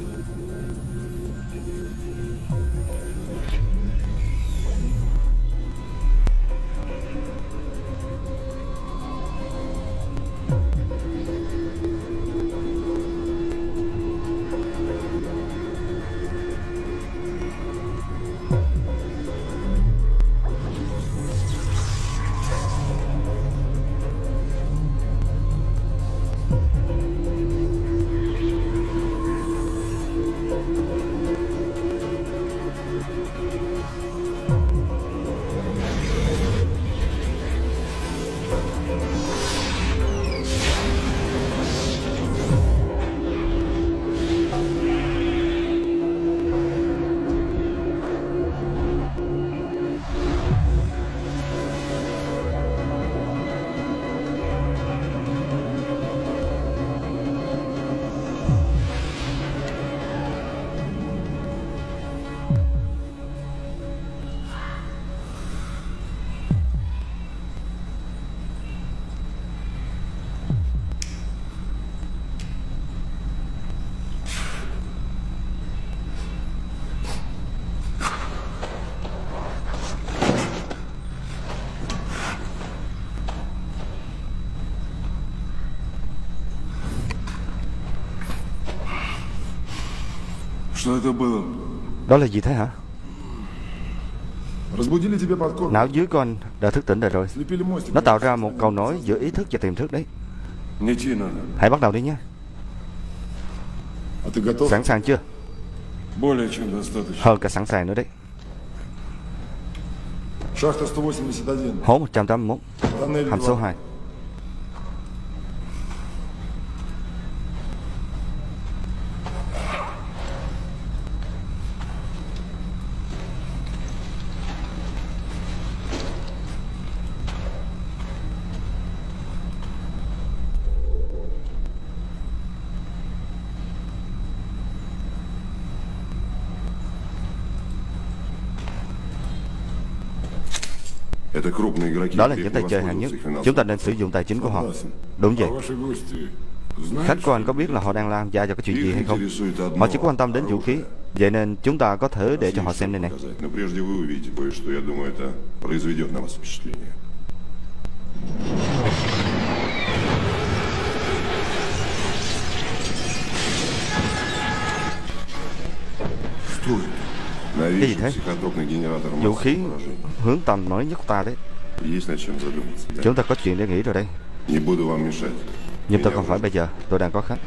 Что это было? Đó là gì thế hả? Разбудили тебя под корпус. Não dưới của anh đã thức tỉnh rồi. Слепили мостик. Nó tạo ra một cầu nối giữa ý thức và tiềm thức đấy. Идти надо. Hãy bắt đầu đi nhé. А ты готов? Sẵn sàng chưa? Более чем достаточно. Hơn cả sẵn sàng nữa đấy. Шахта 181. Hố 181, Тоннель hầm số 2. 2. Это крупные игроки. Đó là những tay chơi hạng nhất. Chúng ta nên sử dụng tài chính của họ. Đúng vậy. А ваши гости Khách знают, của anh có biết là họ đang làm ra cho cái chuyện gì hay không? Họ chỉ quan tâm đến vũ khí. Vậy nên chúng ta có thể để cho họ xem đây này. Но прежде вы увидите кое-что, я думаю, это произведет на вас впечатление. Что это? Cái gì thế? Новейший психотропный генератор Vũ масс khí поражений. hướng tầm mới nhất của ta đấy. Есть над чем задуматься. Да? Chúng ta có chuyện để nghĩ rồi đây. Не буду вам мешать. Nhưng tôi Меня không phải уже bây giờ. Tôi đang có khách.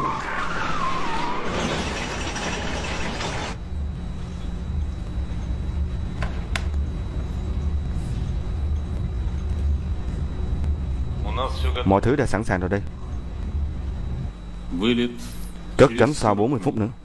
У нас все готово. Mọi thứ đã sẵn sàng rồi đây. Вылет. Cất cánh sau 40 phút nữa.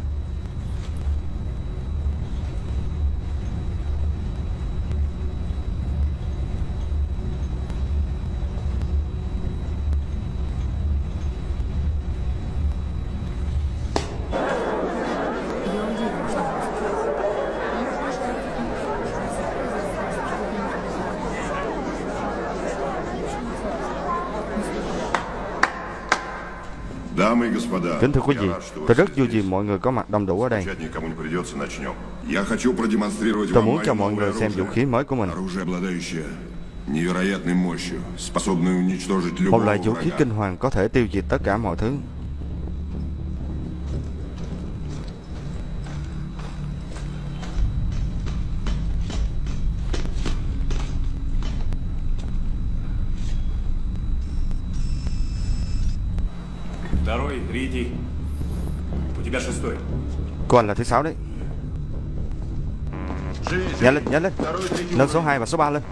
Дамы и господа, Kính thưa quý я vị, рад, что вы tôi rất все vui vì здесь. mọi người có mặt đông đủ ở đây. Отвечать никому не придется, начнем. Я хочу продемонстрировать Tôi вам muốn мое cho mọi новое người xem vũ оружие. khí mới của mình. Оружие, обладающее невероятной мощью, способное уничтожить Một любого loại vũ khí врага. kinh hoàng có thể tiêu diệt tất cả mọi thứ. Второй, третий. У тебя шестой. Của anh là thứ 6 đấy. Nhanh lên, nhanh lên. Nâng số 2 và số 3 lên.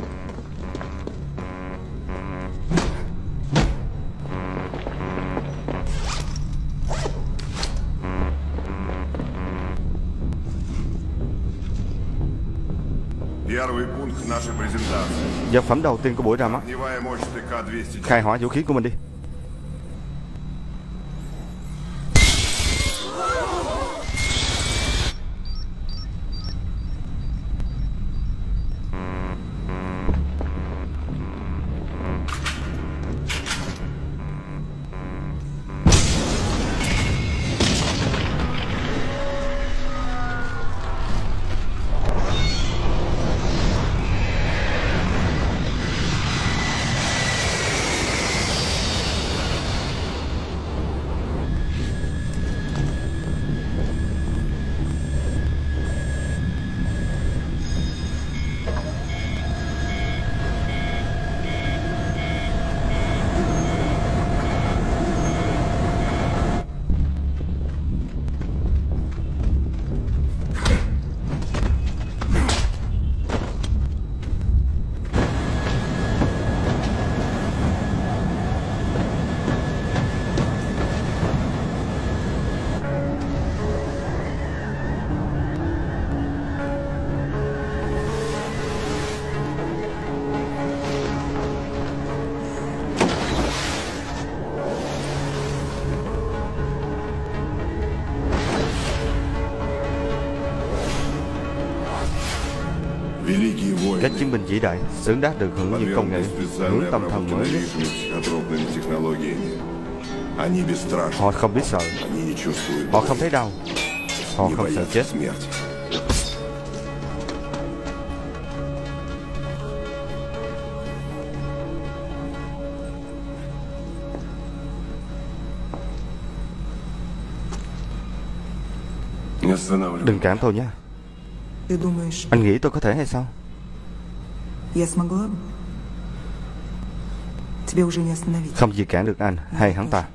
Первый пункт нашей презентации. Vật phẩm đầu tiên của buổi ra mắt. Огневая мощь ТК-200. Khai hỏa vũ khí của mình đi. Великие воины, Các chiến binh vĩ đại xứng đáng được hưởng những công nghệ подвергнутые hướng специальной tâm thần обработке mới nhất. новейшими психотропными технологиями. Они бесстрашны, Họ không biết sợ, они не чувствуют họ боли, không thấy đau, họ не không sợ боятся chết. смерти. Не останавливай. Đừng cản tôi nhé. Ты думаешь, Anh nghĩ tôi có thể hay sao? я смогла бы? Тебя уже не остановить. Không gì cản được anh hay hắn ta.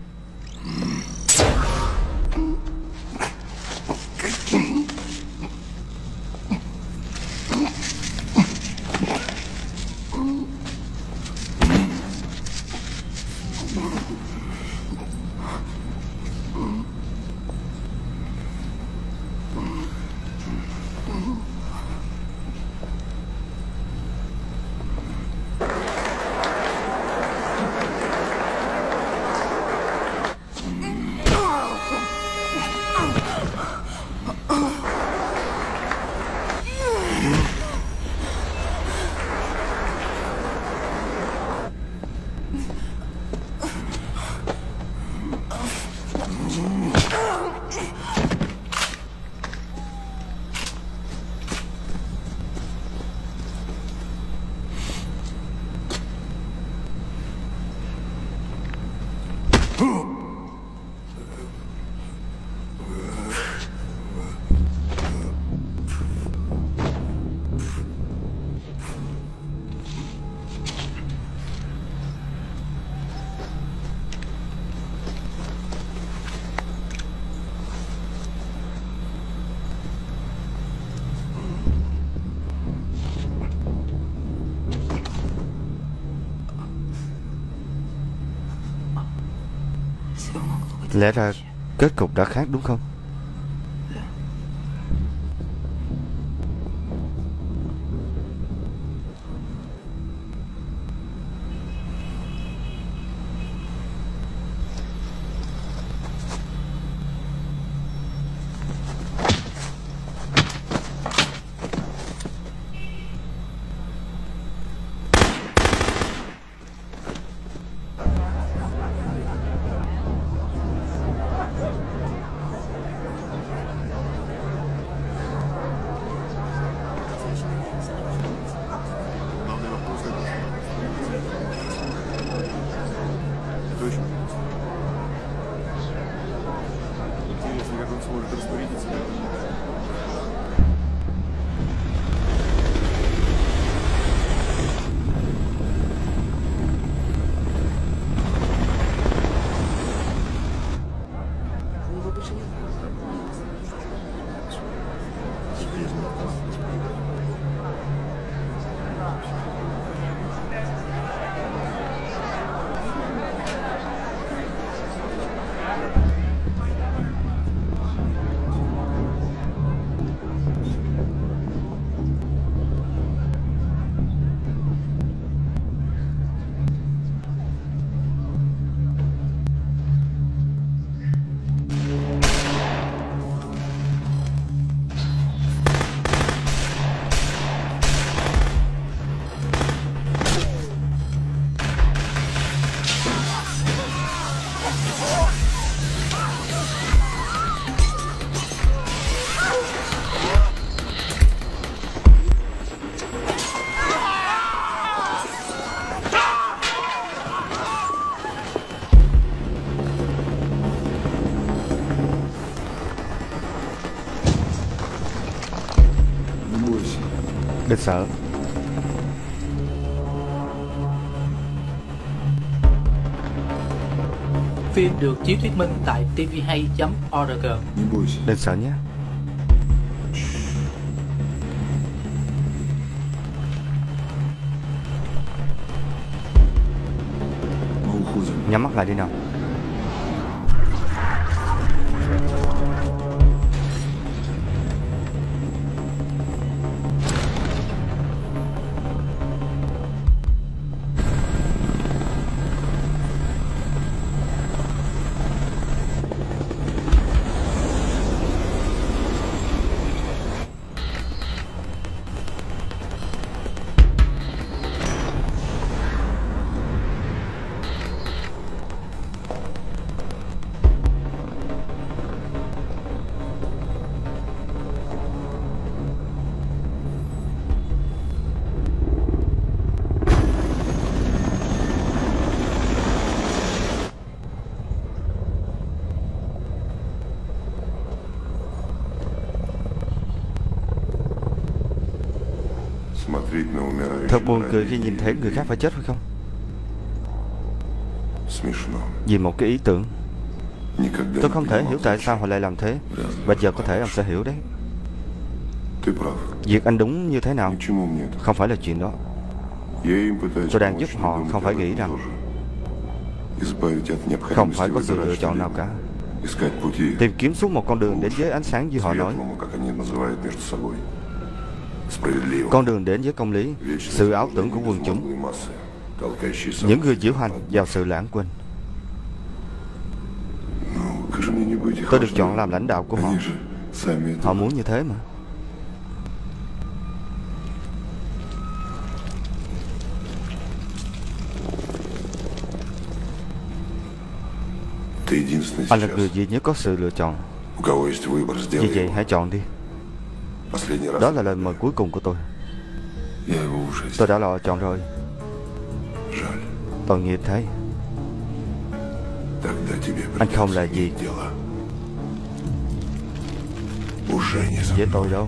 Lẽ ra kết cục đã khác đúng không? Đừng sợ. Phim được chiếu thuyết minh tại tvhay.org. Đừng sợ nhé. Nhắm mắt lại đi nào. Смотреть на умирающих. Thật buồn cười khi nhìn thấy người khác phải chết phải không? Смешно. Vì một cái ý tưởng. Никогда Tôi не không thể понимал, hiểu tại sao họ lại làm thế. Và giờ có thể ông sẽ hiểu đấy. Ты прав. Việc anh đúng như thế nào Ни к чему мне это. không phải là chuyện đó. Я им пытаюсь Tôi đang помочь, giúp но họ думать không об phải этом nghĩ rằng тоже. Избавить от không phải необходимости có sự lựa выбирать chọn nào cả. искать pути Tìm kiếm suốt một con đường đến với ánh sáng như họ nói. светлому, как они называют между собой. Справедливо. Con đường đến với công lý, sự ảo tưởng của quần chúng, những người diễu hành vào sự lãng quên. Tôi được chọn làm lãnh đạo của họ. Họ muốn như thế mà. Anh là người duy nhất có sự lựa chọn. Vì vậy hãy chọn đi. Đó là lời mời cuối cùng của tôi. Tôi đã lựa chọn rồi. Tội nghiệp thế. Anh không là gì với tôi đâu.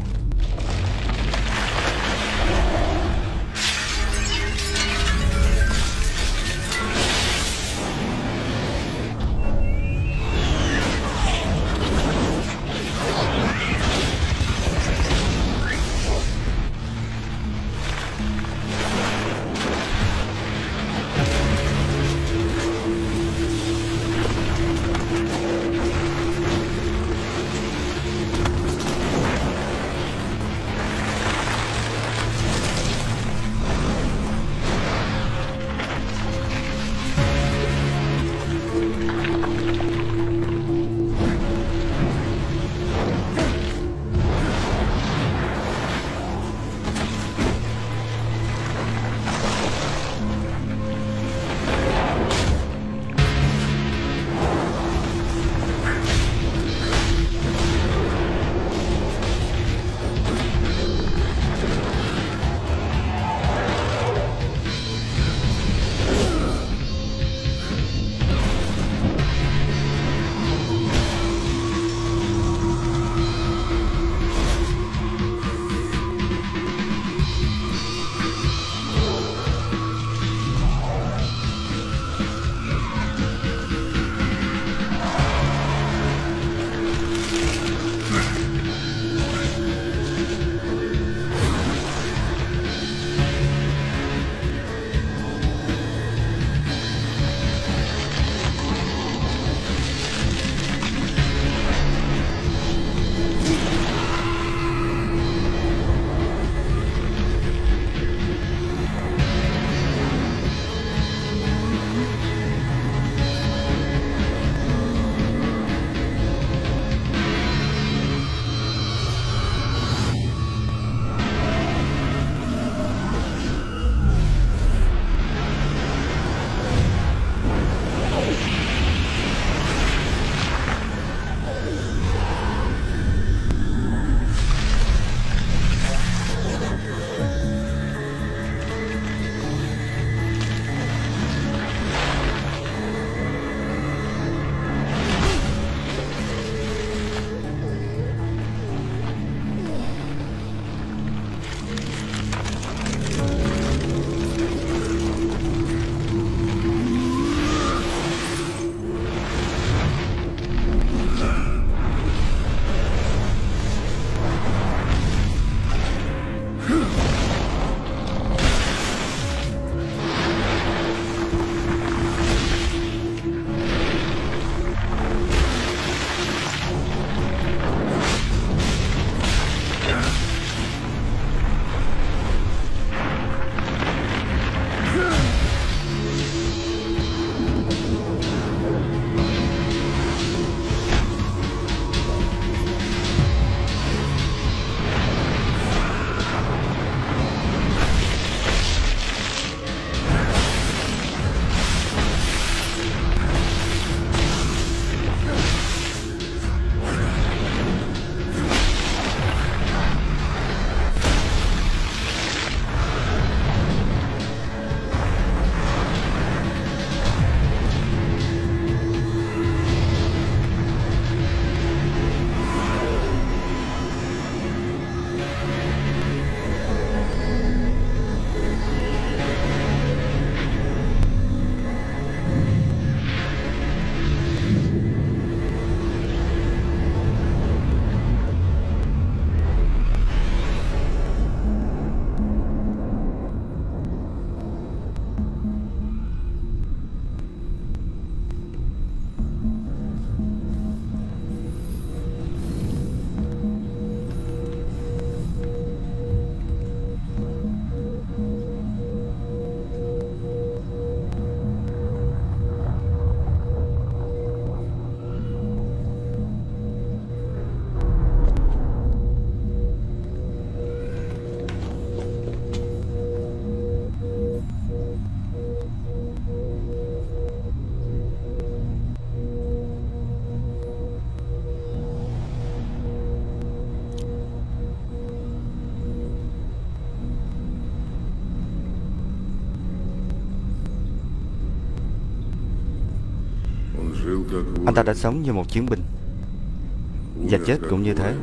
Жил как Anh ta đã sống như một chiến binh, và chết cũng như thế.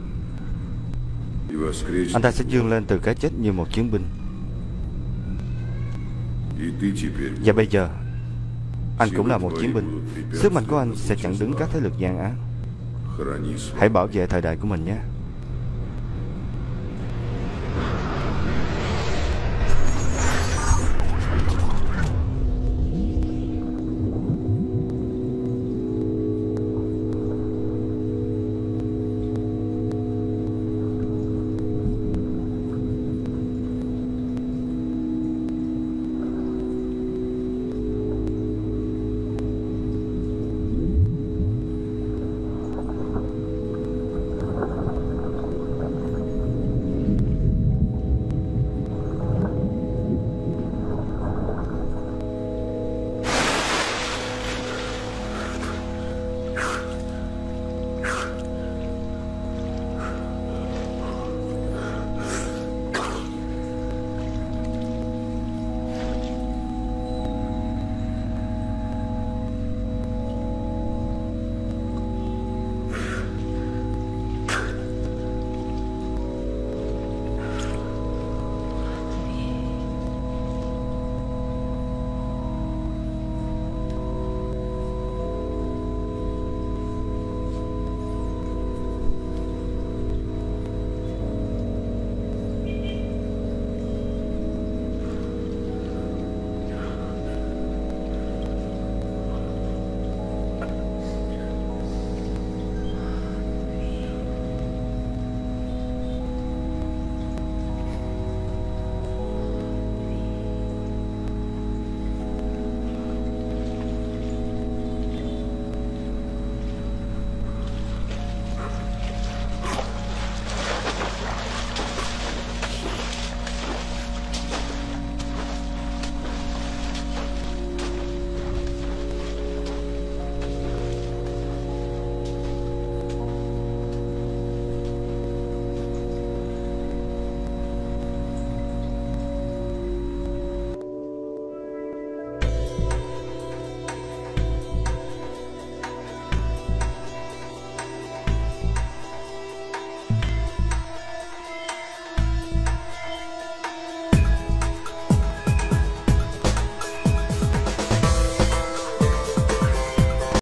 И воскресит. Anh ta sẽ vươn lên từ cái chết như một chiến binh. И ты теперь Và bây giờ anh cũng là một chiến binh. Sức mạnh của anh sẽ chặn đứng các thế lực gian ác. храни свой. Hãy bảo vệ thời đại của mình nhé.